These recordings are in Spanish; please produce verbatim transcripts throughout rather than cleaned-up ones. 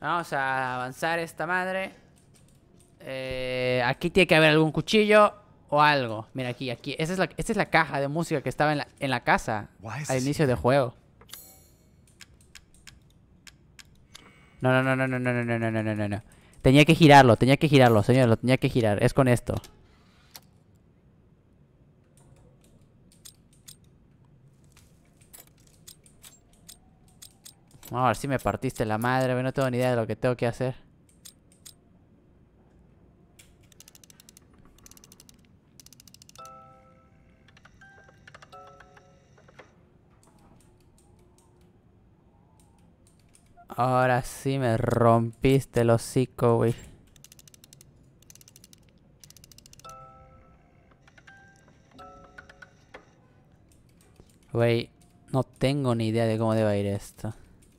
Vamos a avanzar esta madre. Eh, aquí tiene que haber algún cuchillo o algo. Mira aquí, aquí. Esta es la, esta es la caja de música que estaba en la, en la casa al inicio del juego. No, no, no, no, no, no, no, no, no, no, no, no. Tenía que girarlo, tenía que girarlo, señor, lo tenía que girar. Es con esto. Vamos a ver si me partiste la madre, no tengo ni idea de lo que tengo que hacer. Ahora sí me rompiste el hocico, güey. Güey, no tengo ni idea de cómo debe ir esto.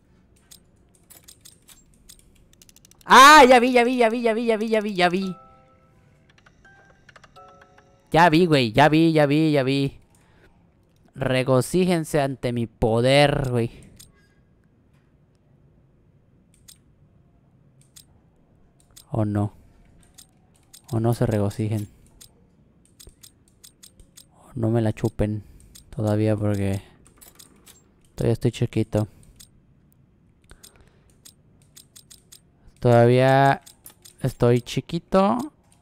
¡Ah! Ya vi, ya vi, ya vi, ya vi, ya vi, ya vi, ya vi. Ya vi, güey, ya vi, ya vi, ya vi. Regocíjense ante mi poder, güey. O no. O no se regocijen. O no me la chupen todavía porque todavía estoy chiquito. Todavía estoy chiquito.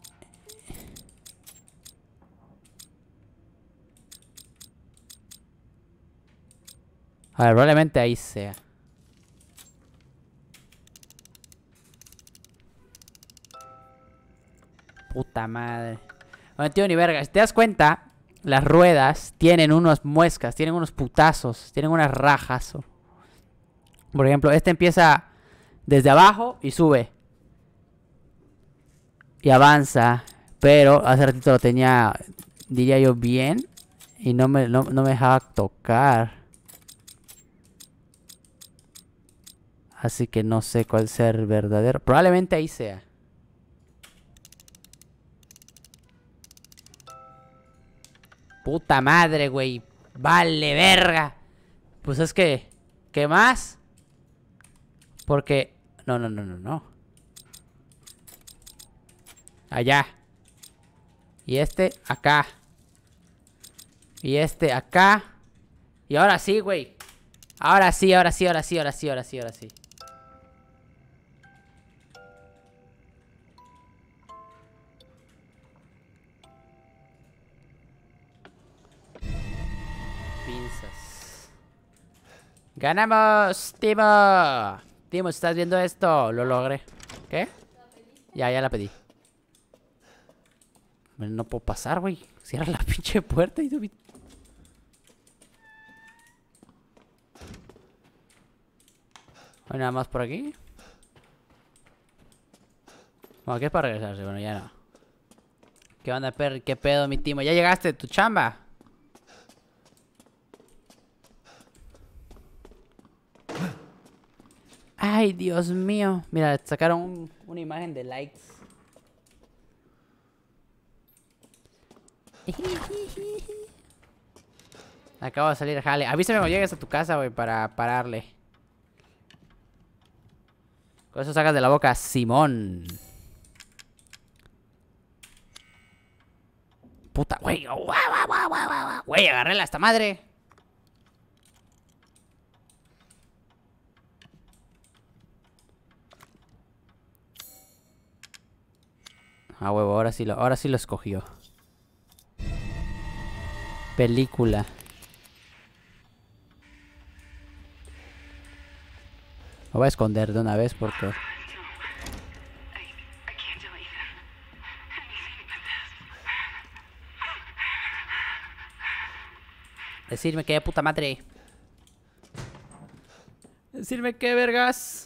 A ver, probablemente ahí sea. Puta madre. No entiendo ni verga. Si te das cuenta, las ruedas tienen unas muescas, tienen unos putazos, tienen unas rajas. Por ejemplo, este empieza desde abajo y sube. Y avanza. Pero hace ratito lo tenía, diría yo, bien. Y no me, no, no me dejaba tocar. Así que no sé cuál ser verdadero. Probablemente ahí sea. Puta madre, güey. Vale, verga. Pues es que... ¿Qué más? Porque... No, no, no, no, no. Allá. Y este acá. Y este acá. Y ahora sí, güey. Ahora sí, ahora sí, ahora sí, ahora sí, ahora sí, ahora sí. Pinzas. ¡Ganamos! ¡Timo! Timo, ¿estás viendo esto? Lo logré. ¿Qué? Ya, ya la pedí. No puedo pasar, güey. Cierra la pinche puerta y tú... ¿Hay nada más por aquí? Bueno, ¿qué es para regresarse? Bueno, ya no. ¿Qué onda, Perry? ¿Qué pedo, mi Timo? ¿Ya llegaste de tu chamba? Ay, Dios mío. Mira, sacaron un, una imagen de likes. Acabo de salir, jale. Avísame cuando llegues a tu casa, güey, para pararle. Con eso sacas de la boca, Simón. Puta, güey. Güey, agarré esta madre. Ah, huevo, ahora sí lo, ahora sí lo escogió. Película. Me voy a esconder de una vez porque... Decirme qué puta madre. Decirme qué vergas.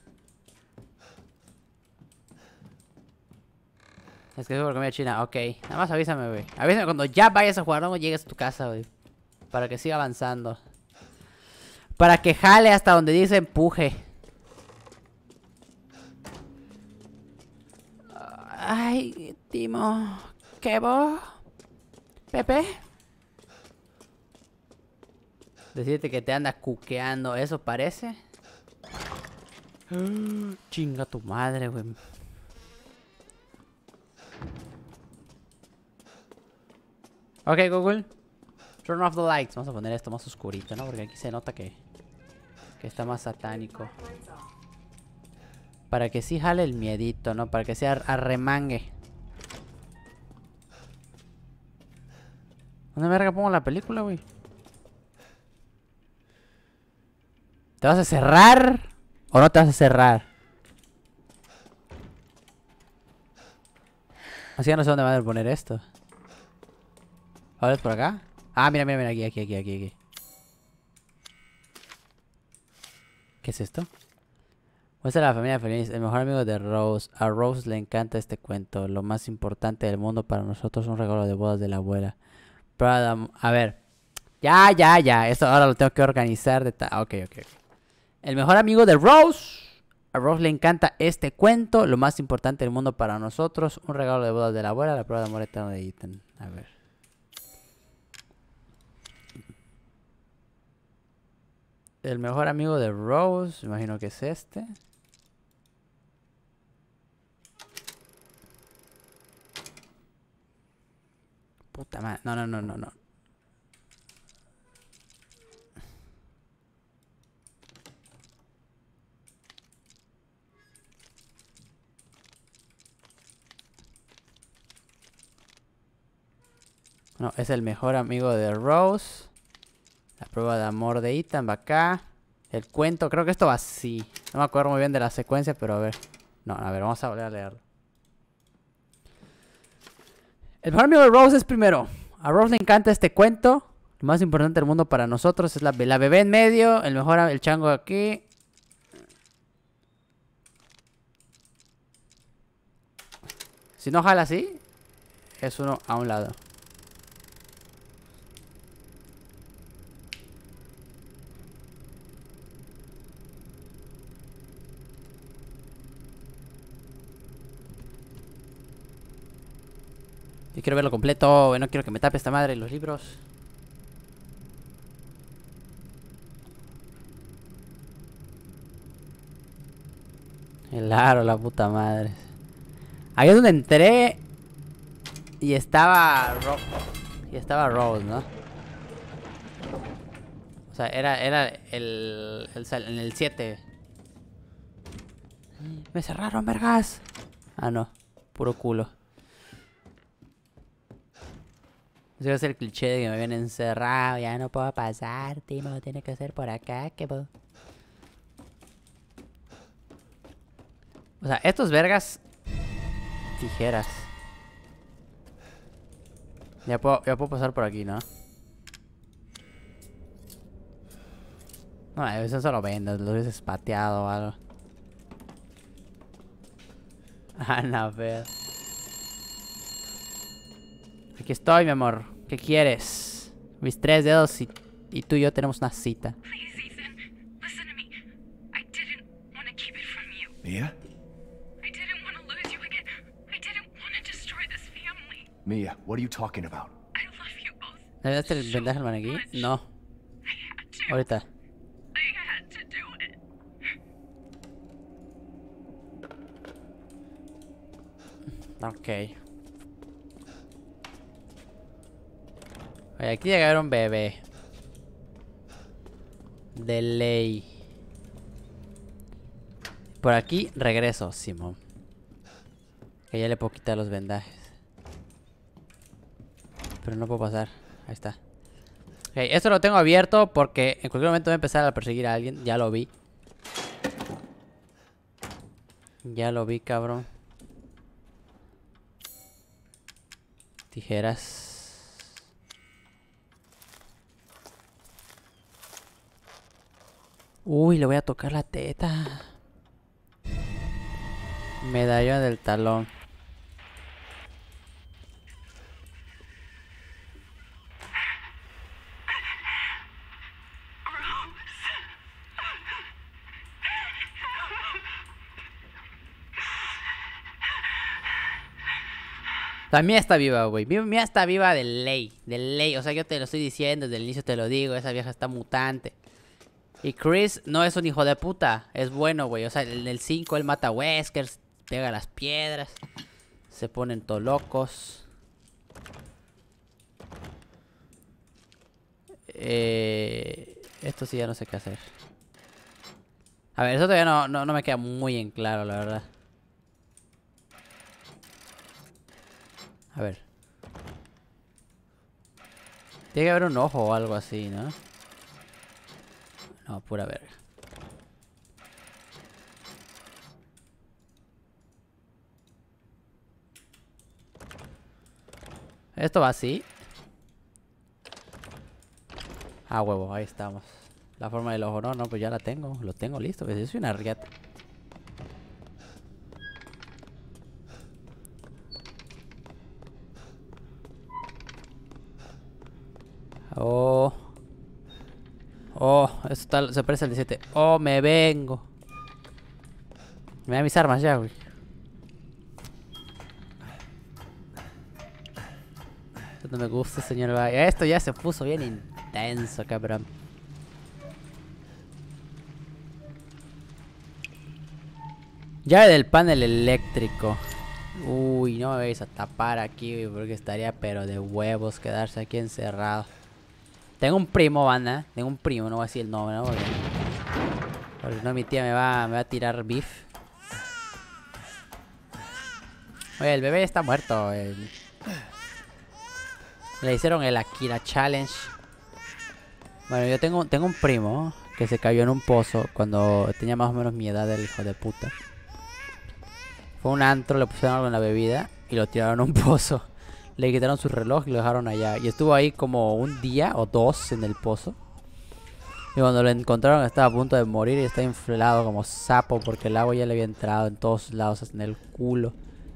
Es que es por comida china, ok. Nada más avísame, güey. Avísame cuando ya vayas a jugar, no llegues a tu casa, güey. Para que siga avanzando. Para que jale hasta donde dice empuje. Ay, Timo. ¿Qué vos? ¿Pepe? Decirte que te anda cuqueando, ¿eso parece? Chinga tu madre, güey. Ok, Google. Turn off the lights. Vamos a poner esto más oscurito, ¿no? Porque aquí se nota que, que está más satánico. Para que sí jale el miedito, ¿no? Para que sea arremangue. ¿Dónde verga pongo la película, güey? ¿Te vas a cerrar o no te vas a cerrar? Así ya no sé dónde van a poner esto. A ver, por acá. Ah, mira, mira, mira, aquí, aquí, aquí, aquí, aquí. ¿Qué es esto? Muestra a la familia feliz, el mejor amigo de Rose. A Rose le encanta este cuento. Lo más importante del mundo para nosotros, un regalo de bodas de la abuela. Pero, a ver. Ya, ya, ya. Esto ahora lo tengo que organizar de ta... Ok, ok, ok. El mejor amigo de Rose. A Rose le encanta este cuento. Lo más importante del mundo para nosotros, un regalo de bodas de la abuela. La prueba de amor eterno de Ethan. A ver. El mejor amigo de Rose. Imagino que es este. Puta madre. No, no, no, no, no. No, es el mejor amigo de Rose. La prueba de amor de Ethan va acá. El cuento, creo que esto va así. No me acuerdo muy bien de la secuencia, pero a ver. No, a ver, vamos a volver a leerlo. El mejor amigo de Rose es primero. A Rose le encanta este cuento. Lo más importante del mundo para nosotros es la, la bebé en medio. El mejor, el chango aquí. Si no jala así, es uno a un lado. Yo quiero verlo completo. No quiero que me tape esta madre los libros. Claro, la puta madre. Ahí es donde entré. Y estaba Ro Y estaba Rose, ¿no? O sea, era, era el, el, en el siete. Me cerraron, vergas. Ah, no. Puro culo. Ese va a ser el cliché de que me habían encerrado. Ya no puedo pasar, Timo. Tiene que ser por acá, que bo. O sea, estos vergas. Tijeras. Ya puedo, ya puedo pasar por aquí, ¿no? No, a veces solo vendas, lo hubieses pateado o algo. Ah, no, pero... Aquí estoy, mi amor. ¿Qué quieres? Mis tres dedos y, y tú y yo tenemos una cita. Please, Ethan, listen to me. I didn't want to keep it from you. Mia? I didn't want to lose you again. I didn't want to destroy this family. Mia, what are you talking about? I love you both. ¿Le daste el vendaje al maniquí? No. I had to. Ahorita. I had to do it. Ok. Oye, aquí llega a haber un bebé. De ley. Por aquí regreso, Simón. Que ya le puedo quitar los vendajes. Pero no puedo pasar. Ahí está. Ok, esto lo tengo abierto porque en cualquier momento voy a empezar a perseguir a alguien. Ya lo vi. Ya lo vi, cabrón. Tijeras. Uy, le voy a tocar la teta. Medallón del talón. La mía está viva, güey. Mi mía está viva de ley. De ley. O sea, yo te lo estoy diciendo desde el inicio, te lo digo. Esa vieja está mutante. Y Chris no es un hijo de puta. Es bueno, güey. O sea, en el cinco él mata a Weskers. Pega las piedras. Se ponen todos locos. Eh, esto sí ya no sé qué hacer. A ver, eso todavía no, no, no me queda muy en claro, la verdad. A ver. Tiene que haber un ojo o algo así, ¿no? No, pura verga. Esto va así. Ah, huevo, ahí estamos. La forma del ojo, no, no, pues ya la tengo. Lo tengo listo, pues yo soy una riata. Oh. Oh, eso está, se parece al diecisiete. Oh, me vengo. Me da mis armas ya, güey. Esto no me gusta, señor. Esto ya se puso bien intenso, cabrón. Llave del panel eléctrico. Uy, no me vais a tapar aquí, güey, porque estaría pero de huevos quedarse aquí encerrado. Tengo un primo, banda. Tengo un primo, no voy a decir el nombre, ¿no? Porque, porque no, mi tía me va, me va a tirar beef. Oye, el bebé está muerto. El... Le hicieron el Akira Challenge. Bueno, yo tengo, tengo un primo que se cayó en un pozo cuando tenía más o menos mi edad, el hijo de puta. Fue un antro, le pusieron algo en la bebida y lo tiraron a un pozo. Le quitaron su reloj y lo dejaron allá. Y estuvo ahí como un día o dos en el pozo. Y cuando lo encontraron estaba a punto de morir y está inflado como sapo porque el agua ya le había entrado en todos lados, hasta en el culo.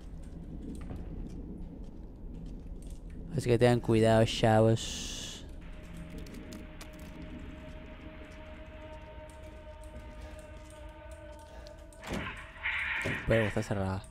Así que tengan cuidado, chavos. Pero está cerrada.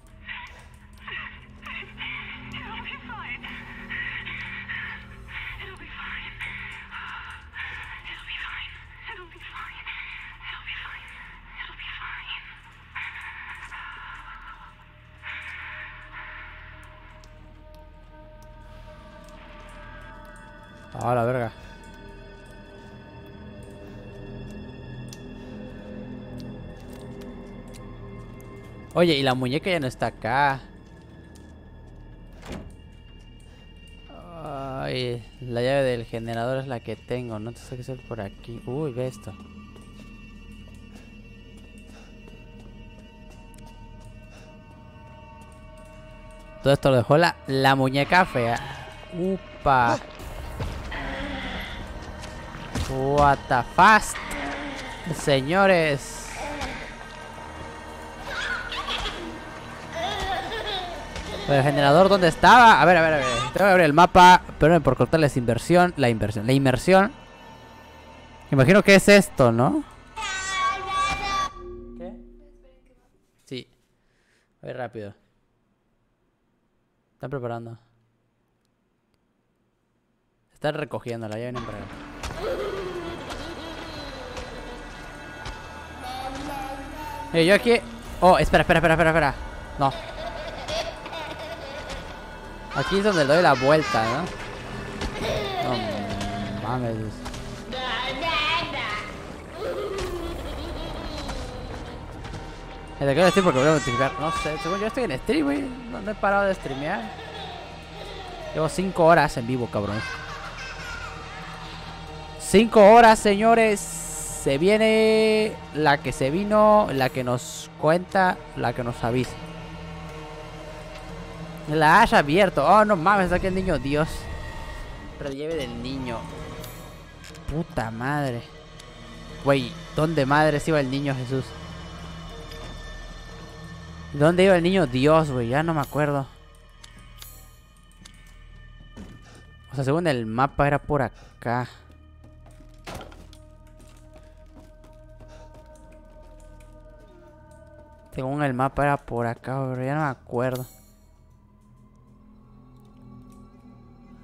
Ah, la verga. Oye, y la muñeca ya no está acá. Ay, la llave del generador es la que tengo. No te sé qué hacer por aquí. Uy, ve esto. Todo esto lo dejó la, la muñeca fea. Upa. What the fast. Señores. El generador, ¿dónde estaba? A ver, a ver, a ver. Tengo que abrir el mapa. Pero por cortarles inversión. La inversión. La inmersión. Imagino que es esto, ¿no? ¿Qué? Sí. Voy rápido. Están preparando. Están recogiendo la llave en para acá. Eh, yo aquí... Oh, espera, espera, espera, espera, espera. No. Aquí es donde le doy la vuelta, ¿no? No mames. Te quiero decir porque voy a notificar. No sé, según yo estoy en stream, güey. No, no he parado de streamear. Llevo cinco horas en vivo, cabrón. Cinco horas, señores. Se viene la que se vino, la que nos cuenta, la que nos avisa. La haya abierto. Oh, no mames, está aquí el niño Dios. Relieve del niño. Puta madre. Güey, ¿dónde madres iba el niño Jesús? ¿Dónde iba el niño Dios, güey? Ya no me acuerdo. O sea, según el mapa era por acá. Según el mapa era por acá, pero ya no me acuerdo.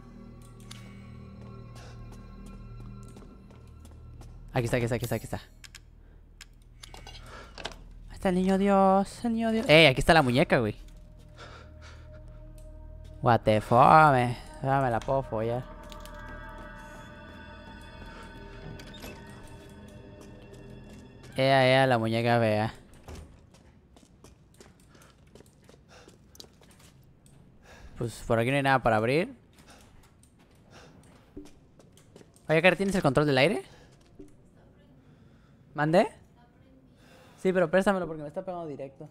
Aquí está, aquí está, aquí está, aquí está. está el niño Dios, el niño Dios. ¡Ey! Aquí está la muñeca, güey. What the fuck, me. Ah, me la puedo follar. Ea, ea, la muñeca vea. Pues por aquí no hay nada para abrir. Oye, Karen, ¿tienes el control del aire? ¿Mandé? Sí, pero préstamelo porque me está pegando directo.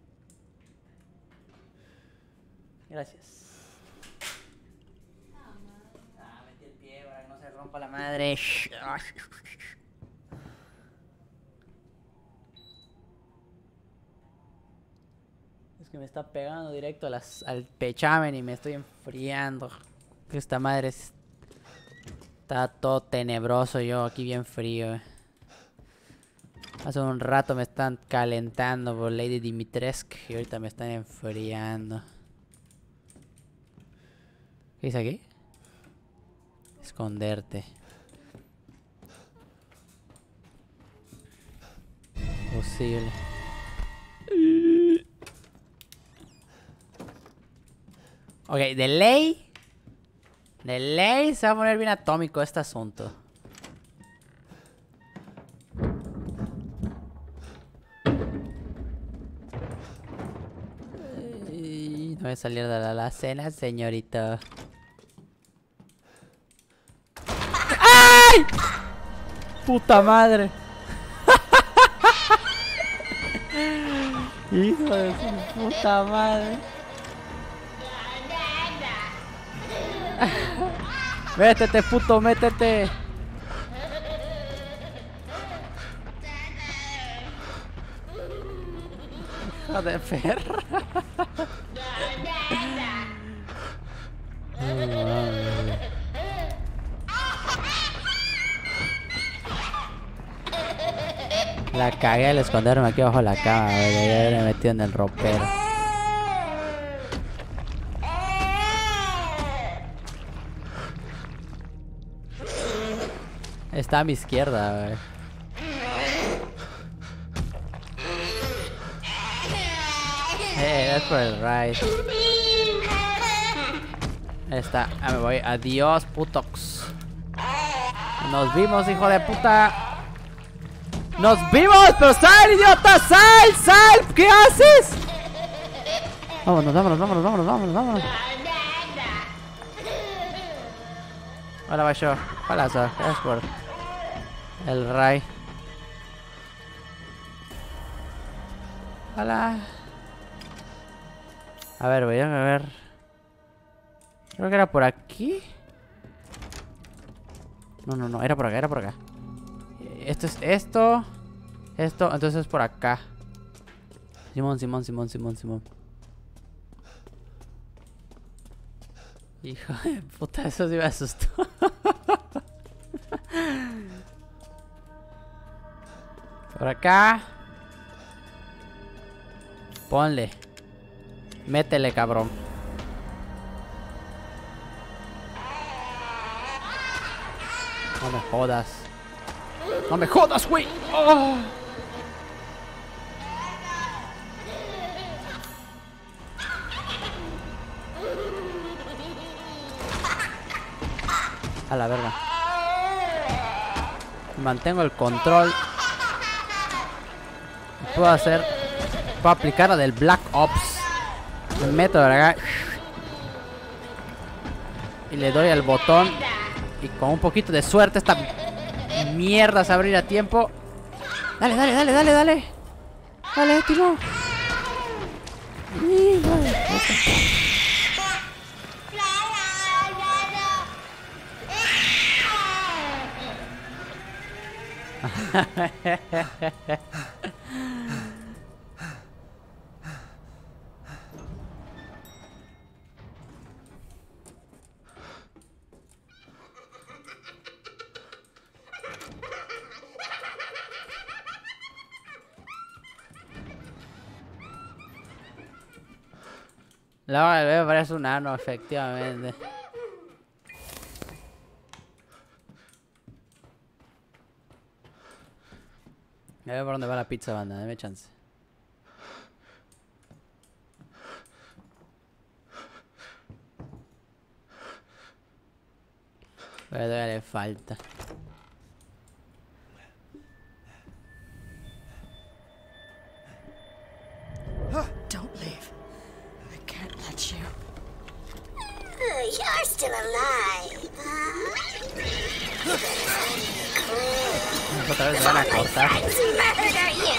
Gracias. Ah, metí el pie para que no se rompa la madre. Es que me está pegando directo a las, al pechamen y me estoy enfriando. Esta madre es... Está todo tenebroso, yo aquí bien frío. Hace un rato me están calentando por Lady Dimitrescu y ahorita me están enfriando. ¿Qué dice aquí? Esconderte. Posible. Ok, de ley. De ley se va a poner bien atómico este asunto. Ay, no voy a salir de la alacena, señorita. ¡Ay! ¡Puta madre! Hijo de su puta madre. Métete, puto, métete. Hijo de perra. La cagué al esconderme aquí abajo de la cama, güey. Ya me he metido en el ropero. Está a mi izquierda, güey. Eh, that's por el right. Ahí está. Ah, me voy. Adiós, putox. Nos vimos, hijo de puta. Nos vimos, pero sal, idiota, sal, sal. ¿Qué haces? Vámonos, vámonos, vámonos, vámonos, vámonos, vámonos. Hola, Basho. Hola, Sor. Gracias por el ray. Hola. A ver, voy a ver. Creo que era por aquí. No, no, no. Era por acá, era por acá. Esto es esto. Esto, entonces es por acá. Simón, Simón, Simón, Simón, Simón. Hijo de puta, eso sí me asustó. Por acá. Ponle. Métele, cabrón. No me jodas. No me jodas, güey. Oh. A la verga. Mantengo el control. Puedo hacer. Puedo aplicar la del Black Ops. Me meto de acá. Y le doy al botón. Y con un poquito de suerte esta mierda se abrirá a tiempo. Dale, dale, dale, dale, dale. Dale, Timo. La hora del bebé parece un ano, efectivamente. A ver por dónde va la pizza, banda, dame chance. Pero todavía le falta. Don't leave. I can't let you. You're still alive, huh? Otra vez van a cortar. Let's murder you!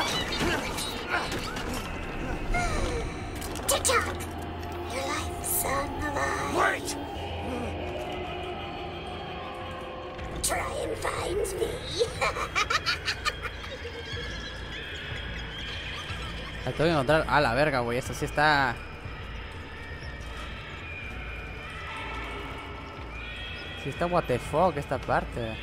Tick-tock! Your life, son of I. Wait! Try and find me. La tengo que encontrar. A la verga, güey. Esto sí está. Sí está what the fuck esta parte.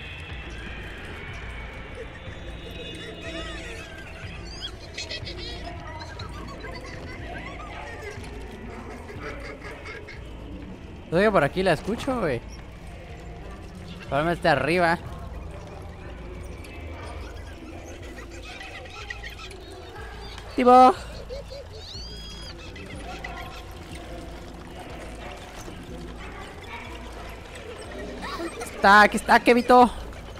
Creo que por aquí la escucho, güey. Probablemente está arriba. Tipo. Está, aquí está, Kevito.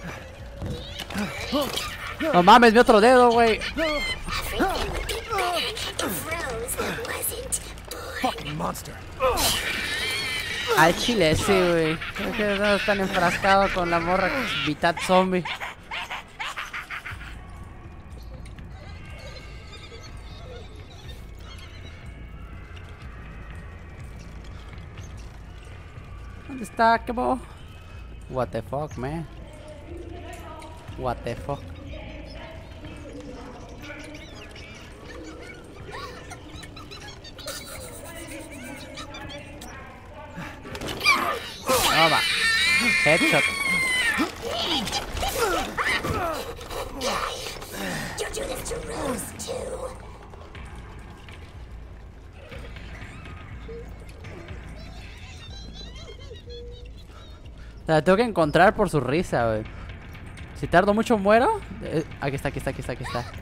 No mames, mi otro dedo, güey. Everything would be better if Rose wasn't born. Fucking monster. Al chile, sí, güey. Creo que no están enfrascados con la morra mitad zombie. ¿Dónde está? ¿Qué bo? What the fuck, man? What the fuck? Toma. Headshot. You do this to Rose, too. La tengo que encontrar por su risa, güey. Si tardo mucho, muero. Eh, aquí está, aquí está, aquí está, aquí está.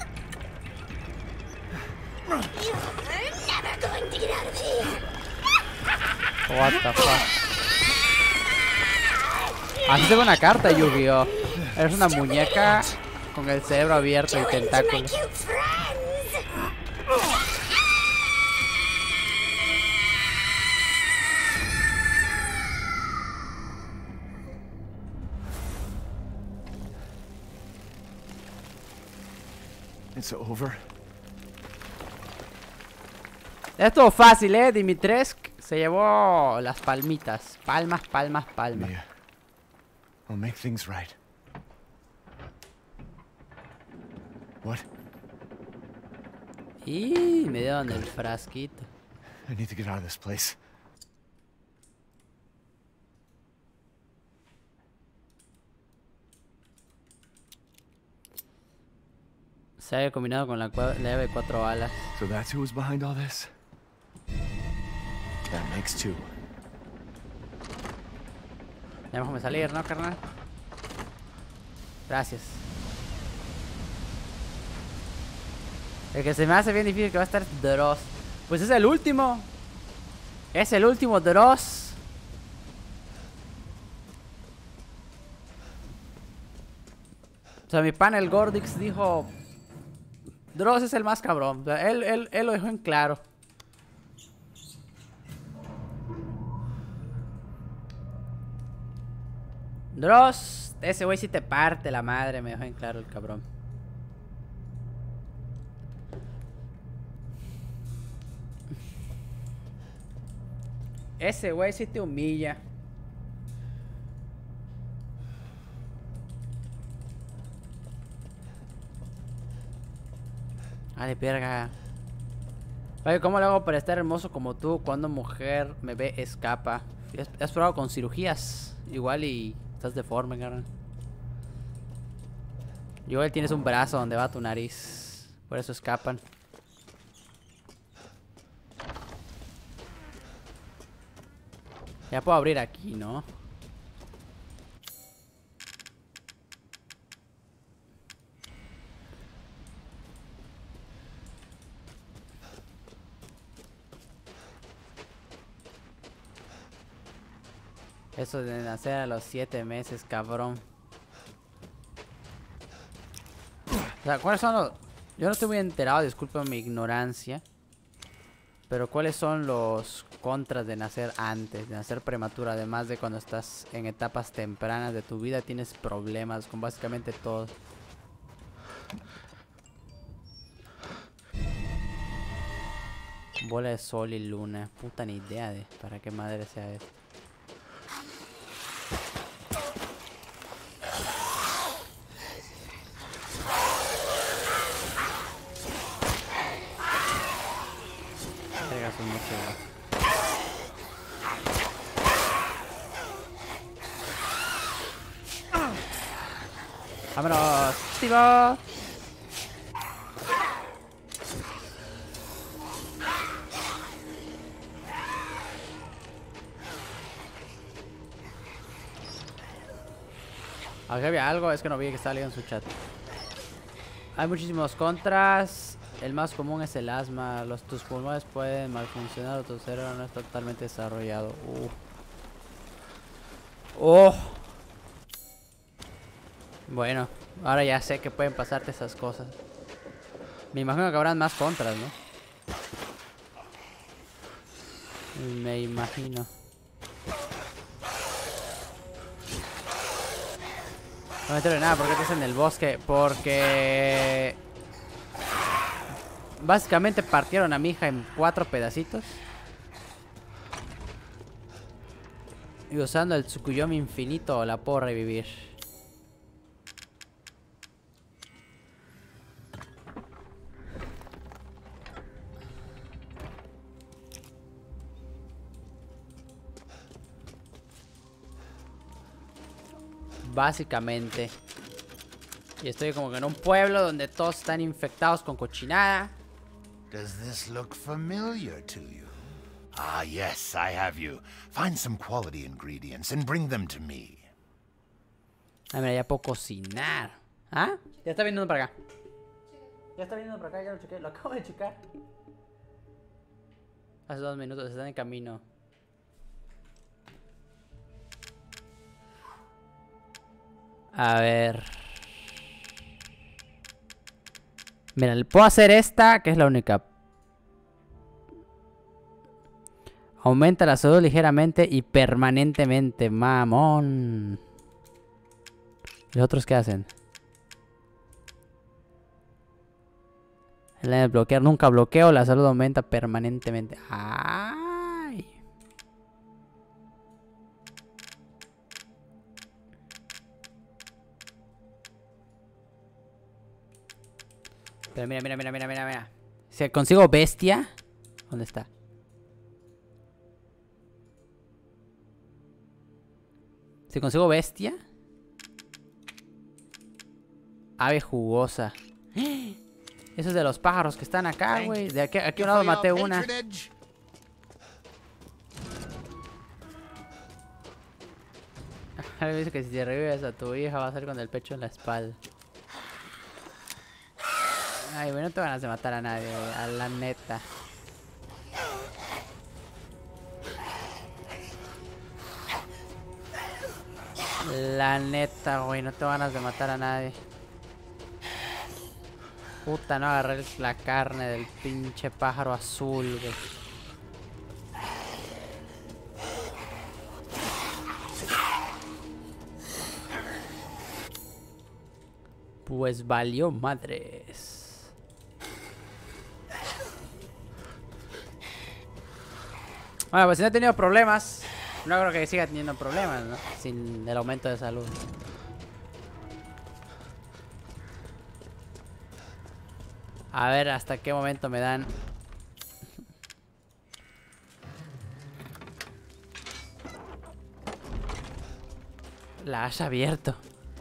You're never going to get out of here. What the fuck. Así tengo una carta, Yu-Gi-Oh! Eres una muñeca con el cerebro abierto y Join to my tentáculos. cute friends. It's over. Esto fácil, eh. Dimitrescu se llevó las palmitas. Palmas, palmas, palmas. Mia, I'll make things right. What? Y me dieron el frasquito. I need to get out of this place. Se había combinado con la, cua- la llave de cuatro alas. So that's who was behind all this? That makes two. Ya déjame salir, ¿no, carnal? Gracias. El que se me hace bien difícil que va a estar es Dross. Pues es el último. Es el último Dross. O sea, mi pana el Gordix dijo... Dross es el más cabrón. O sea, él, él, él lo dejó en claro. Dross, ese güey sí te parte la madre, me dejó en claro el cabrón. Ese güey sí te humilla. Vale, verga. Oye, ¿cómo le hago para estar hermoso como tú cuando mujer me ve escapa? ¿Has, has probado con cirugías? Igual y estás deforme, carnal. Igual tienes un brazo donde va tu nariz. Por eso escapan. Ya puedo abrir aquí, ¿no? Eso de nacer a los siete meses, cabrón. O sea, ¿cuáles son los...? Yo no estoy muy enterado, disculpen mi ignorancia. Pero ¿cuáles son los contras de nacer antes, de nacer prematuro? Además de cuando estás en etapas tempranas de tu vida, tienes problemas con básicamente todo. Bola de sol y luna. Puta ni idea de para qué madre sea esto. Verga, son mucho, ¿no? ¡Vámonos! ¡Tivo! Aquí había algo, es que no vi que estaba leyendo en su chat. Hay muchísimos contras. El más común es el asma. Los, tus pulmones pueden malfuncionar o tu cerebro no está totalmente desarrollado. Uh. Oh. Bueno, ahora ya sé que pueden pasarte esas cosas. Me imagino que habrán más contras, ¿no? Me imagino. No me entero de nada, ¿por qué estás en el bosque? Porque... básicamente partieron a mi hija en cuatro pedacitos. Y usando el Tsukuyomi infinito la puedo revivir. Básicamente. Y estoy como que en un pueblo donde todos están infectados con cochinada. Does this look familiar to you? Ah, yes, I have you. Find some quality ingredients and bring them to me. Ah, mira, ya puedo cocinar. ¿Ah? Ya está viniendo para acá. Ya está viniendo para acá, ya lo chequé. Lo acabo de checar. Hace dos minutos, están en camino. A ver. Mira, le puedo hacer esta, que es la única. Aumenta la salud ligeramente y permanentemente, mamón. ¿Los otros qué hacen? El de bloquear, nunca bloqueo, la salud aumenta permanentemente. ¡Ay! Pero mira, mira, mira, mira, mira, mira. Si consigo bestia. ¿Dónde está? Si consigo bestia. Ave jugosa. Eso es de los pájaros que están acá, güey. De aquí, aquí a un lado maté una. Me dice que si te revives a tu hija va a ser con el pecho en la espalda. Ay, güey, no te van a matar a nadie, güey, a la neta. La neta, güey, no te van a matar a nadie. Puta, no agarré la carne del pinche pájaro azul, güey. Pues valió madres. Bueno, pues si no he tenido problemas, no creo que siga teniendo problemas, ¿no? Sin el aumento de salud. A ver hasta qué momento me dan. La has abierto.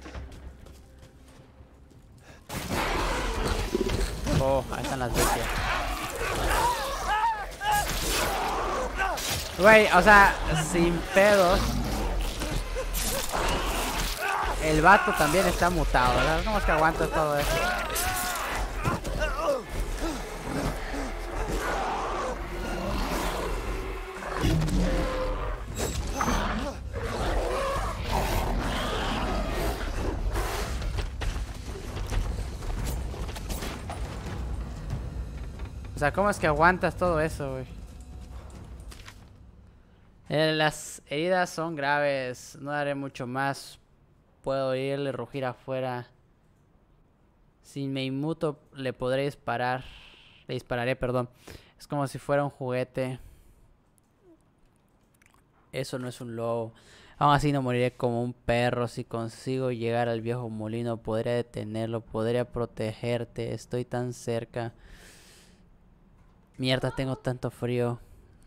Oh, ahí están las bestias. Güey, o sea, sin pedos. El vato también está mutado, ¿verdad? ¿Cómo es que aguanto todo esto? O sea, ¿cómo es que aguantas todo eso, güey? Eh, las heridas son graves. No haré mucho más. Puedo oírle rugir afuera. Si me inmuto, le podré disparar. Le dispararé, perdón. Es como si fuera un juguete. Eso no es un lobo. Aún así no moriré como un perro. Si consigo llegar al viejo molino, podría detenerlo. Podría protegerte. Estoy tan cerca. Mierda, tengo tanto frío.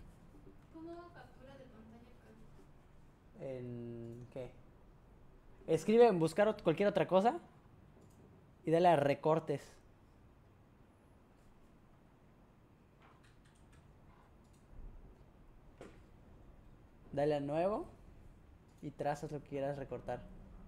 ¿En qué? Escribe en buscar ot- cualquier otra cosa. Y dale a recortes. Dale a nuevo. Y trazas lo que quieras recortar.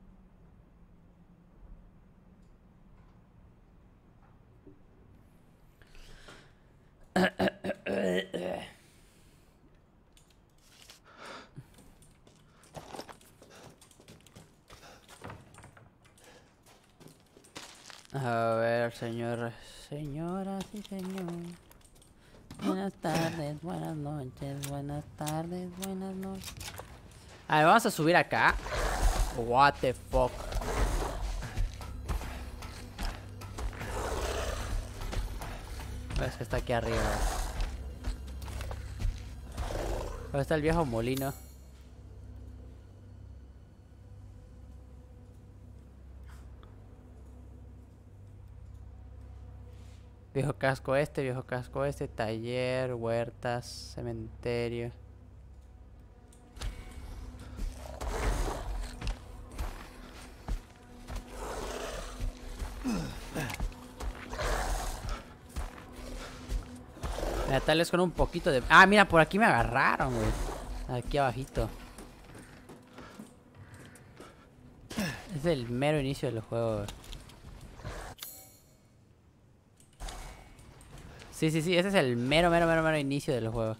A ver, señoras, señoras y señores. Buenas tardes, buenas noches, buenas tardes, buenas noches. A ver, vamos a subir acá. What the fuck. Es que está aquí arriba. ¿Dónde está el viejo molino? Viejo casco este, viejo casco este, taller, huertas, cementerio. Mira, tal vez con un poquito de... Ah, mira, por aquí me agarraron, güey. Aquí abajito. Es el mero inicio del juego, güey. Sí, sí, sí, ese es el mero, mero, mero, mero inicio del juego.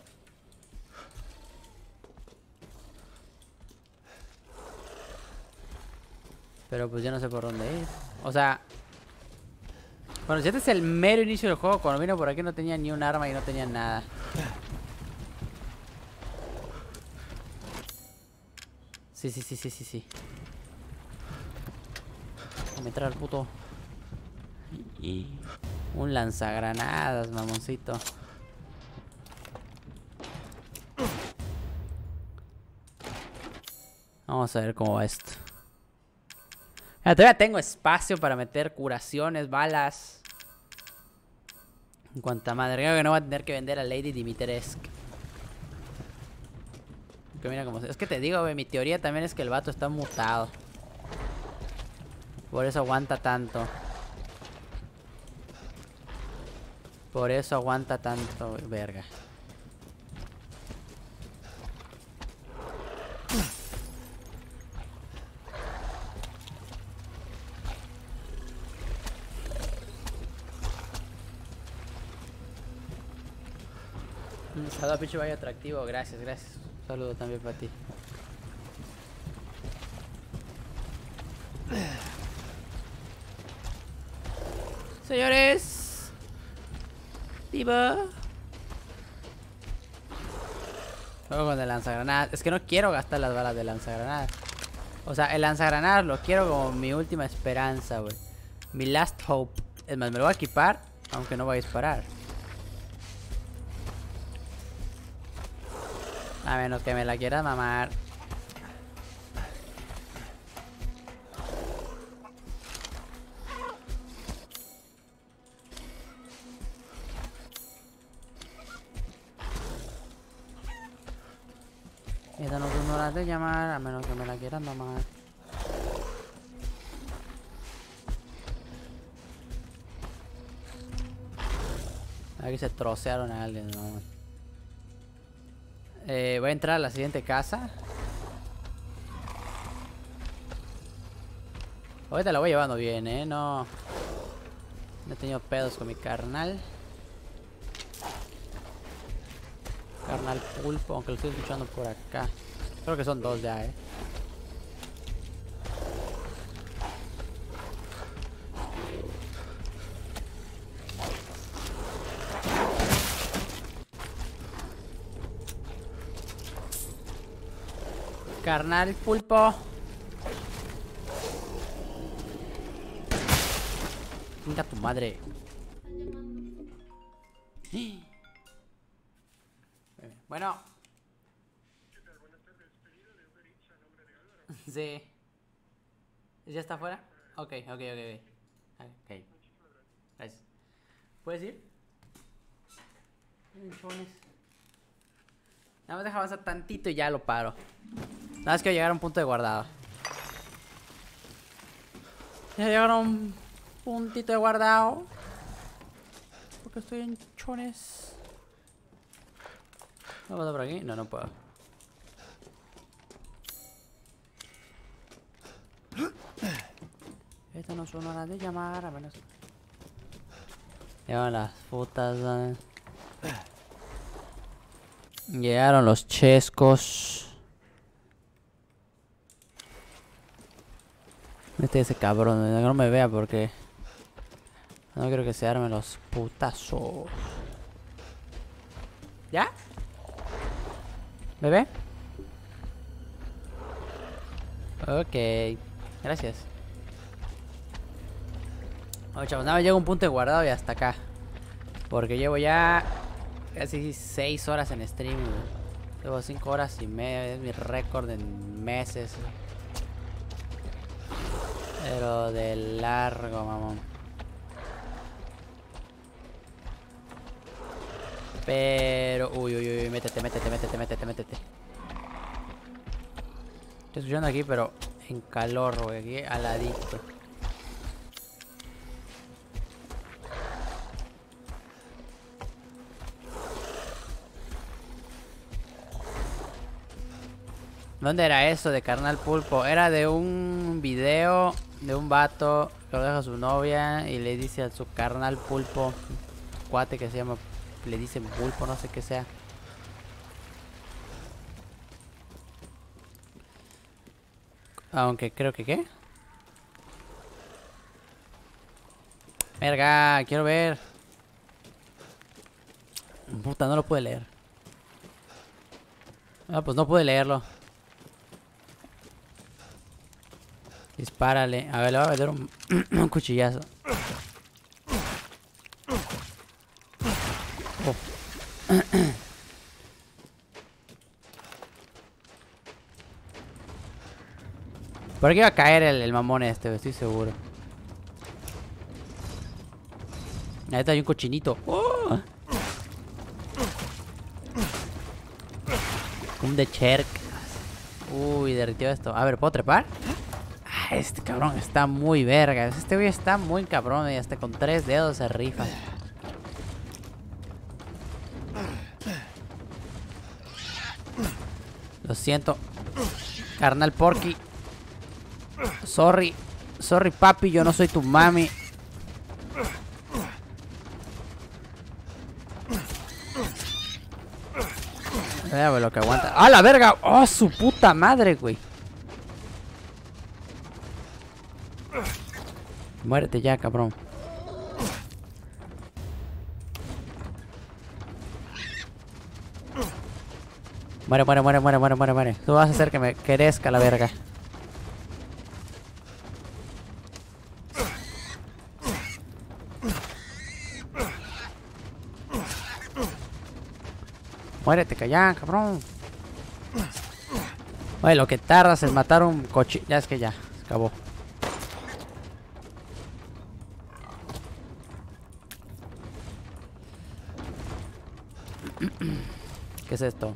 Pero pues yo no sé por dónde ir. O sea... Bueno, si este es el mero inicio del juego, cuando vino por aquí no tenía ni un arma y no tenía nada. Sí, sí, sí, sí, sí, sí. Vamos a meter al puto. Y... un lanzagranadas, mamoncito. Vamos a ver cómo va esto. Mira, todavía tengo espacio para meter curaciones, balas. En cuanta madre, creo que no voy a tener que vender a Lady Dimitrescu. Que mira cómo... Es que te digo, güey, mi teoría también es que el vato está mutado. Por eso aguanta tanto. Por eso aguanta tanto, verga. Un saludo, pinche vaya atractivo. Gracias, gracias. Un saludo también para ti. Señores. Viva. Juego con el lanzagranadas. Es que no quiero gastar las balas de lanzagranadas. O sea, el lanzagranadas lo quiero como mi última esperanza, güey. Mi last hope. Es más, me lo voy a equipar, aunque no voy a disparar. A menos que me la quieras mamar. Esta no es una hora de llamar, a menos que me la quieras mamar. Aquí se trocearon a alguien, no. Eh, voy a entrar a la siguiente casa. Ahorita la voy llevando bien, eh. No, no he tenido pedos con mi carnal. Carnal pulpo, aunque lo estoy escuchando por acá. Creo que son dos ya, eh. Carnal pulpo. Venga tu madre. Bueno. Sí. ¿Ya está afuera? Ok, ok, ok, ok. Ok. Gracias. ¿Puedes ir? Pinchones. Nada más deja avanzar tantito y ya lo paro. Nada más que llegar a un punto de guardado. Ya llegaron a un puntito de guardado. Porque estoy en chones. ¿No puedo por aquí? No, no puedo. Esto no son horas de llamar, a menos. Llegaron las putas. ¿Sabes? Llegaron los chescos. Este ese cabrón, no me vea porque no quiero que se armen los putazos. ¿Ya? ¿Bebé? Ok, gracias. Oye, chavos, nada más llego a un punto de guardado y hasta acá. Porque llevo ya casi seis horas en stream. Llevo cinco horas y media, es mi récord en meses. Pero de largo, mamón. Pero... Uy, uy, uy, métete, métete, métete, métete, métete. Estoy escuchando aquí, pero en calor, güey, aquí aladito. ¿Dónde era eso de Carnal Pulpo? Era de un video de un vato que lo deja a su novia y le dice a su carnal Pulpo, un cuate que se llama, le dicen Pulpo, no sé qué sea. Aunque creo que ¿qué? Verga, quiero ver. Puta, no lo pude leer. Ah, pues no pude leerlo. Dispárale. A ver, le voy a meter un, un cuchillazo. Oh. Por aquí va a caer el, el mamón este, estoy seguro. Ahí está, hay un cochinito. Oh. Un de Cherk. Uy, derritió esto. A ver, ¿puedo trepar? Ah, este cabrón está muy verga. Este güey está muy cabrón y hasta con tres dedos se rifa. Lo siento, carnal Porky. Sorry. Sorry, papi, yo no soy tu mami. Mira lo que aguanta. ¡Ah, la verga! ¡Oh, su puta madre, güey! Muérete ya, cabrón. Muere, muere, muere, muere, muere, muere, muere. Tú vas a hacer que me crezca la verga. Muérete, callán, cabrón. Oye, lo que tardas en matar un coche. Ya es que ya, se acabó. ¿Qué es esto?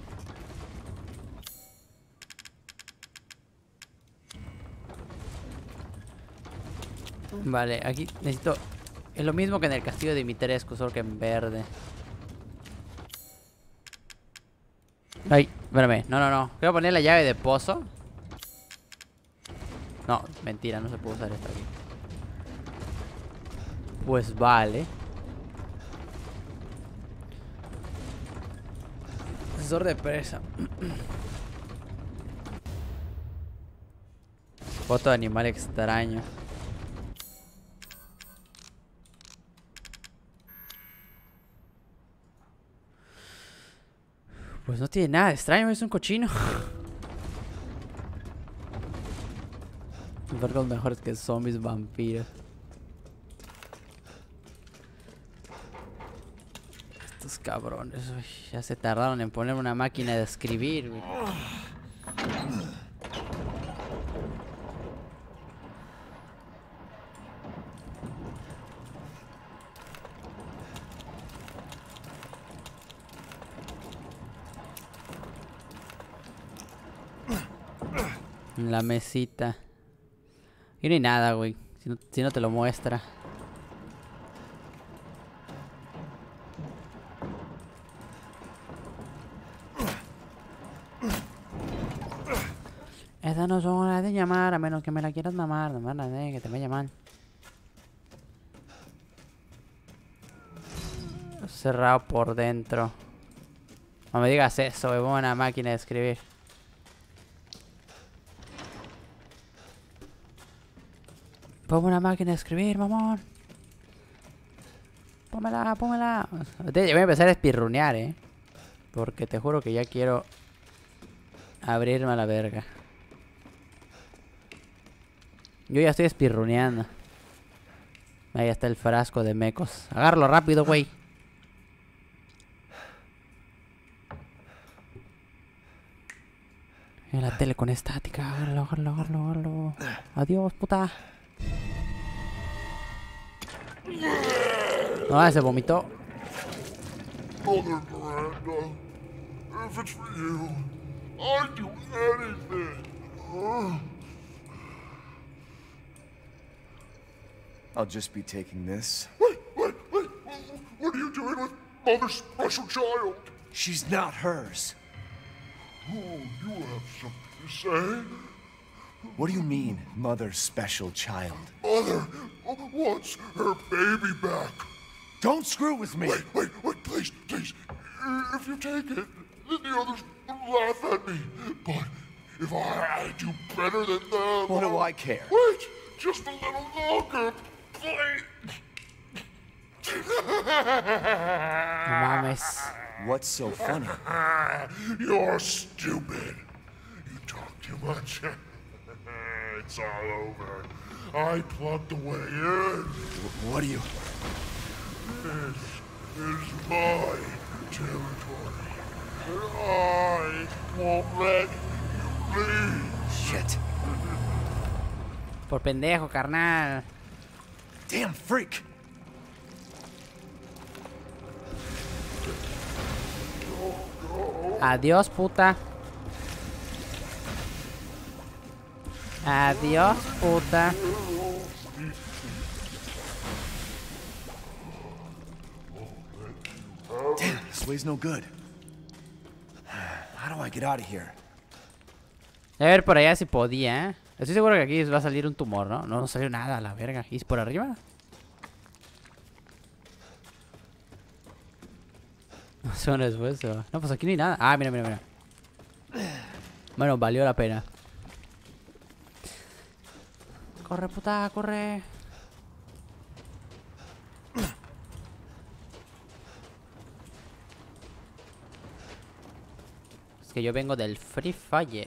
Vale, aquí necesito... Es lo mismo que en el castillo de Dimitrescu, solo que en verde. Ay, espérame, no, no, no. Quiero poner la llave de pozo. No, mentira, no se puede usar esto aquí. Pues vale. Sensor de presa. Foto de animal extraño. Pues no tiene nada de extraño, es un cochino. Vergos mejores que zombies, vampiros. Estos cabrones, uy, ya se tardaron en poner una máquina de escribir, güey. En la mesita. Y no hay nada, güey. Si no, si no te lo muestra. Esta no son horas de llamar, a menos que me la quieras mamar. No me la de que te voy a llamar. Cerrado por dentro. No me digas eso, güey. Pongo una máquina de escribir. Pongo una máquina de escribir, mamón. Pómela, pómela. Voy a empezar a espirrunear, eh. Porque te juro que ya quiero abrirme a la verga. Yo ya estoy espirruneando. Ahí está el frasco de mecos. Agárralo rápido, güey. Mira la tele con estática. Agárralo, agárralo, agárralo, agárralo. Adiós, puta. No, se vomitó. Mother Miranda, if it's for you, I'd do anything. Huh? I'll just be taking this. Wait, wait, wait. What are you doing with Mother's special child? She's not hers. Oh, you have something to say? What do you mean, mother's special child? Mother wants her baby back. Don't screw with me! Wait, wait, wait, please, please. If you take it, then the others will laugh at me. But if I, I do better than them... What do I care? Wait, just a little longer, please. No mames. What's so funny? You're stupid. You talk too much. It's all over. I plugged the way in. What do you... This is my territory. And I won't let you leave. Shit. Por pendejo, carnal. Damn freak! Adiós, puta. Adiós, puta. Damn, this way's no good. How do I get out of here? A ver por allá si podía, ¿eh? Estoy seguro que aquí va a salir un tumor, ¿no? No, no salió nada a la verga. ¿Y por arriba? No sé dónde después se va. No, pues aquí no hay nada. Ah, mira, mira, mira. Bueno, valió la pena. Corre, puta, corre. Es que yo vengo del Free Fire.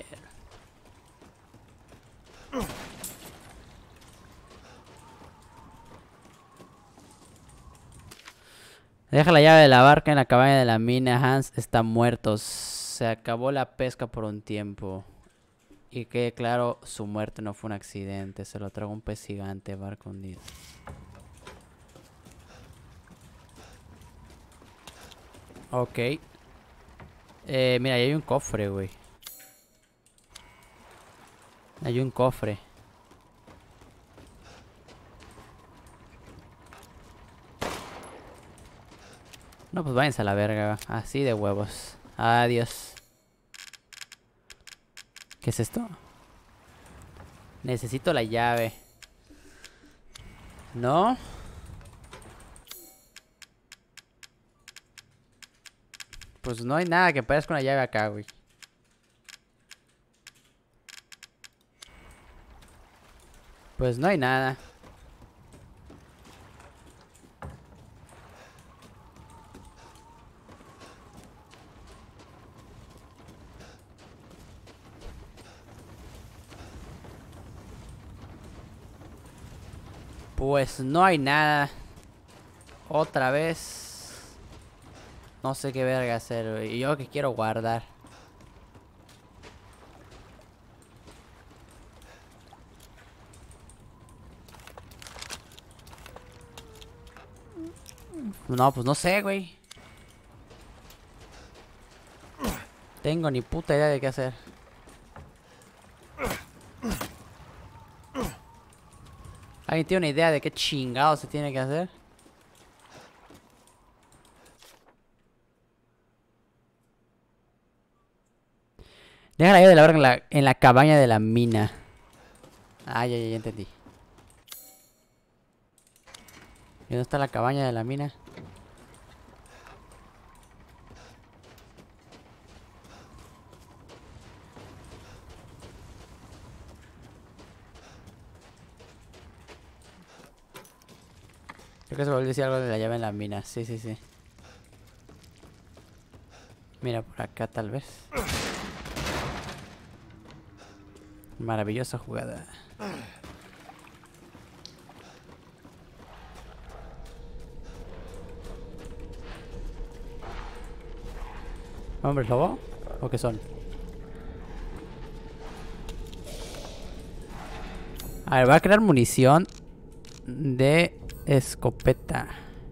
Deja la llave de la barca en la cabaña de la mina. Hans está muerto. Se acabó la pesca por un tiempo. Y que claro, su muerte no fue un accidente. Se lo tragó un pez gigante, barco hundido. Ok. Eh, mira, ahí hay un cofre, güey. Hay un cofre. No, pues váyanse a la verga. Así de huevos. Adiós. ¿Qué es esto? Necesito la llave. ¿No? Pues no hay nada que parezca una llave acá, güey. Pues no hay nada. Pues no hay nada. Otra vez. No sé qué verga hacer, güey. Y yo que quiero guardar. No, pues no sé, güey. Tengo ni puta idea de qué hacer. ¿Alguien tiene una idea de qué chingado se tiene que hacer? Deja la llave de la verga en la, en la cabaña de la mina. Ah, ya, ya, ya entendí. ¿Y dónde está la cabaña de la mina? Creo que se volvió a decir algo de la llave en la mina. Sí, sí, sí. Mira, por acá tal vez. Maravillosa jugada. ¿Hombres lobo? ¿O qué son? A ver, voy a crear munición de escopeta.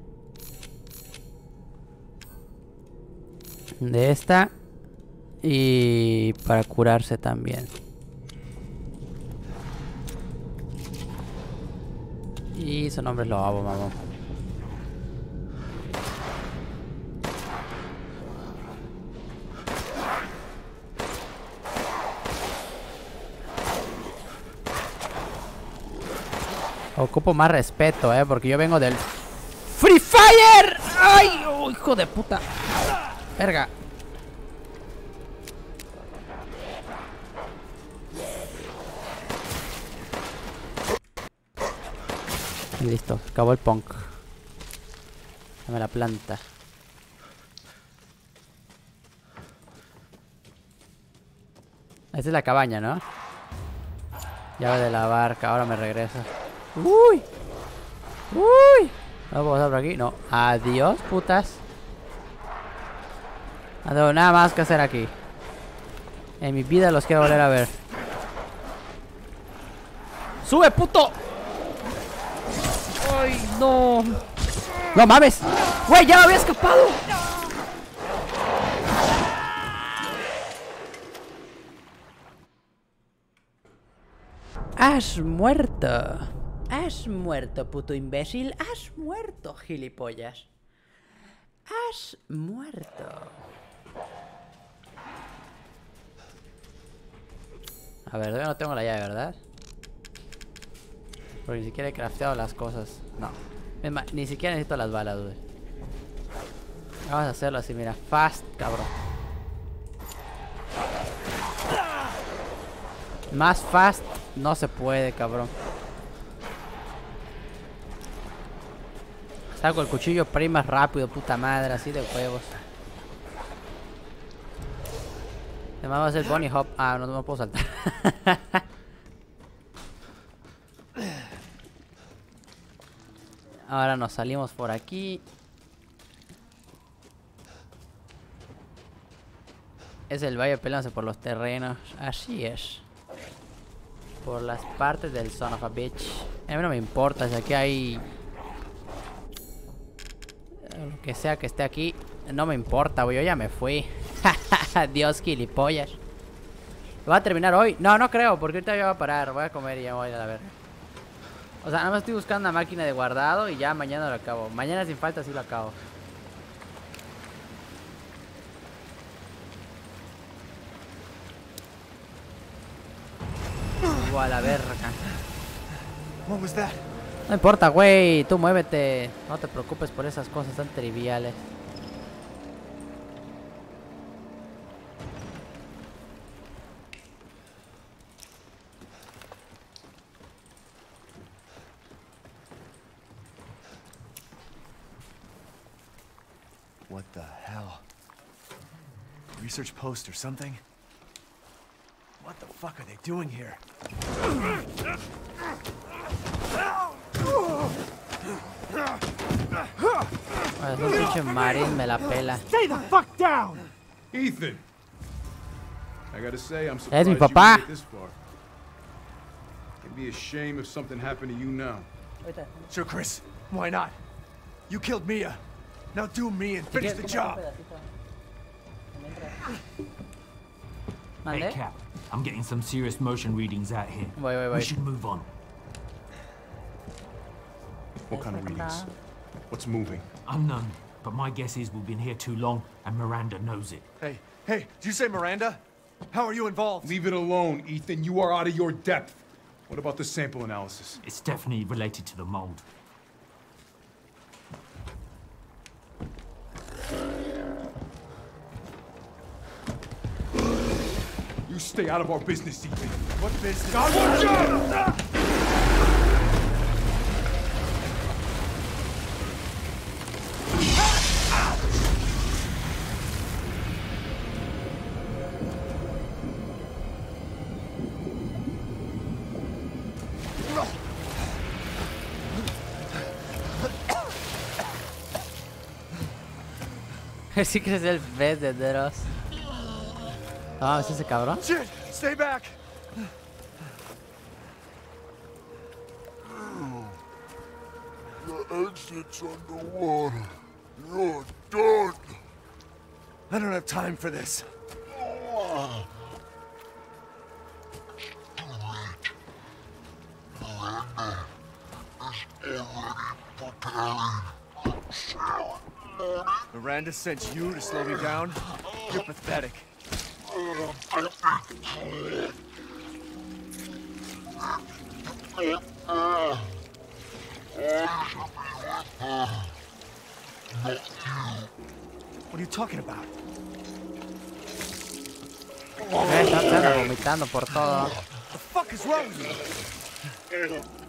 De esta. Y para curarse también. Y son hombres lobo, mamá. Ocupo más respeto, eh, porque yo vengo del Free Fire. ¡Ay! Oh, hijo de puta. Verga. Listo, acabó el punk. Dame la planta. Esta es la cabaña, ¿no? Llave de la barca, ahora me regresa. ¡Uy! ¡Uy! ¿No puedo pasar por aquí? No. Adiós, putas. No tengo nada más que hacer aquí. En mi vida los quiero volver a ver. ¡Sube, puto! ¡Ay, no! ¡No mames! ¡Güey, ya me había escapado! ¡Has muerto! ¡Has muerto, puto imbécil! ¡Has muerto, gilipollas! ¡Has muerto! A ver, yo no tengo la llave, ¿verdad? Porque ni siquiera he crafteado las cosas. No. Es más, ni siquiera necesito las balas, güey. Vamos a hacerlo así, mira. Fast, cabrón. Más fast no se puede, cabrón. Saco el cuchillo para ir más rápido, puta madre. Así de huevos. Además va a ser bunny hop. Ah, no, no me puedo saltar. Ahora nos salimos por aquí. Es el valle peleándose por los terrenos. Así es. Por las partes del son of a bitch. A mí no me importa si aquí hay lo que sea que esté aquí. No me importa, güey. Yo ya me fui. Dios, gilipollas. ¿Va a terminar hoy? No, no creo, porque ahorita ya va a parar. Voy a comer y ya voy a la verga. O sea, nada más estoy buscando una máquina de guardado y ya mañana lo acabo. Mañana sin falta sí lo acabo. Uh, a la verga. What was that? No importa, güey. Tú muévete. No te preocupes por esas cosas tan triviales. What the hell? Research post or something? What the fuck are they doing here? Es un pinche marín, me la pela. Stay the fuck down! Ethan! I gotta say, I'm Es surprised mi you papá. made it this far. It'd be a shame if something happened to you now. Sure, Chris. Why not? You killed Mia. Now do me and finish the job. Hey, ¿Mande? Cap. I'm getting some serious motion readings out here. Voy, voy, voy. We should move on. What kind of readings? What's moving? Unknown, but my guess is we've been here too long, and Miranda knows it. Hey, hey, did you say Miranda? How are you involved? Leave it alone, Ethan. You are out of your depth. What about the sample analysis? It's definitely related to the mold. You stay out of our business, Ethan. What business? God, watch out! Sí que es el pez de Dross. Ah, ¿es ese cabrón? Shit! Stay back! The exit's underwater. You're done. I don't have time for this. Miranda sent you to slow me down? You're pathetic. What are you talking about? Eh, está, se anda vomitando por todo. The fuck is wrong with you?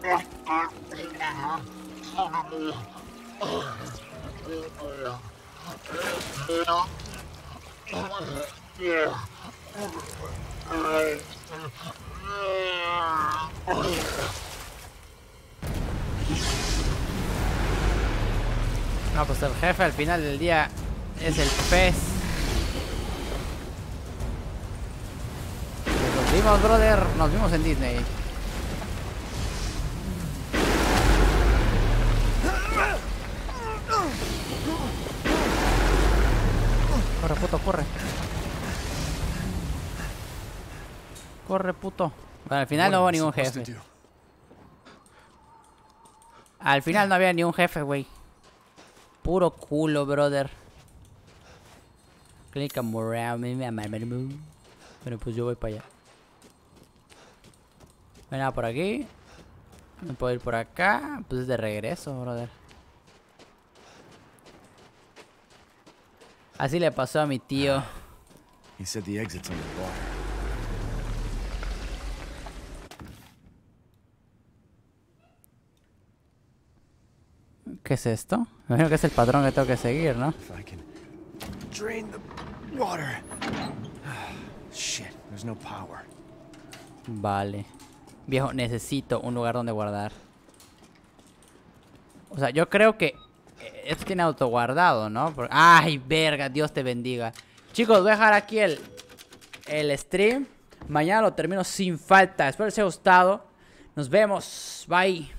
No, pues el jefe al final del día es el pez. Pues nos vimos, brother. Nos vimos en Disney. Corre, puto, corre. Corre, puto. Bueno, al final no hubo ningún jefe. Al final no había ni un jefe, güey. Puro culo, brother. Click on around me, bueno, pues yo voy para allá. No hay nada por aquí. No puedo ir por acá. Pues es de regreso, brother. Así le pasó a mi tío. He said the exit's underwater. ¿Qué es esto? Me imagino que es el patrón que tengo que seguir, ¿no? If I can drain the water. Shit, there's no power. Vale. Viejo, necesito un lugar donde guardar. O sea, yo creo que esto tiene autoguardado, ¿no? Porque... ¡Ay, verga! Dios te bendiga. Chicos, voy a dejar aquí el, el stream. Mañana lo termino sin falta. Espero les haya gustado. Nos vemos. Bye.